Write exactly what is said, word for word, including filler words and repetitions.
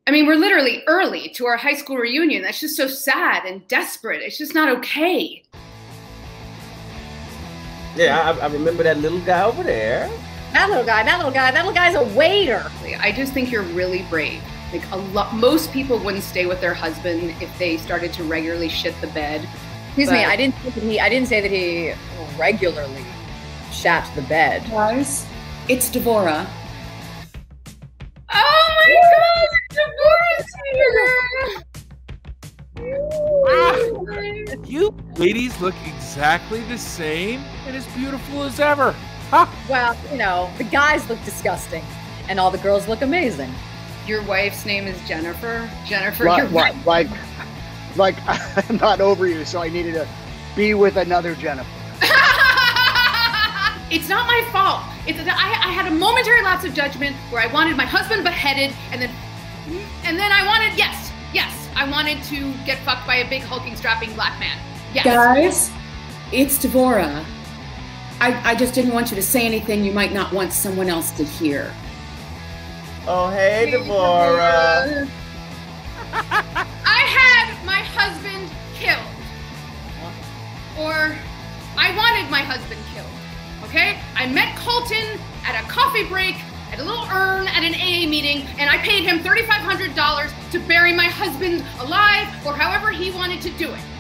I mean, we're literally early to our high school reunion. That's just so sad and desperate. It's just not okay. Yeah, I, I remember that little guy over there. That little guy, that little guy, that little guy's a waiter. I just think you're really brave. Like a lot, most people wouldn't stay with their husband if they started to regularly shit the bed. Excuse but, me, I didn't say that he. I didn't say that he regularly shat the bed. Guys, it's Devorah. Oh my God, Devorah's here! You ladies look exactly the same and as beautiful as ever. Huh? Well, you know, the guys look disgusting, and all the girls look amazing. Your wife's name is Jennifer. Jennifer, like, you're right. Like, like, I'm not over you, so I needed to be with another Jennifer. It's not my fault. It's I, I had a momentary lapse of judgment where I wanted my husband beheaded, and then, and then I wanted yes, yes, I wanted to get fucked by a big hulking strapping black man. Yes. Guys, it's Devorah. I I just didn't want you to say anything you might not want someone else to hear. Oh, hey, Devorah. I had my husband killed. Or I wanted my husband killed. Okay? I met Colton at a coffee break, at a little urn at an A A meeting, and I paid him thirty-five hundred dollars to bury my husband alive or however he wanted to do it.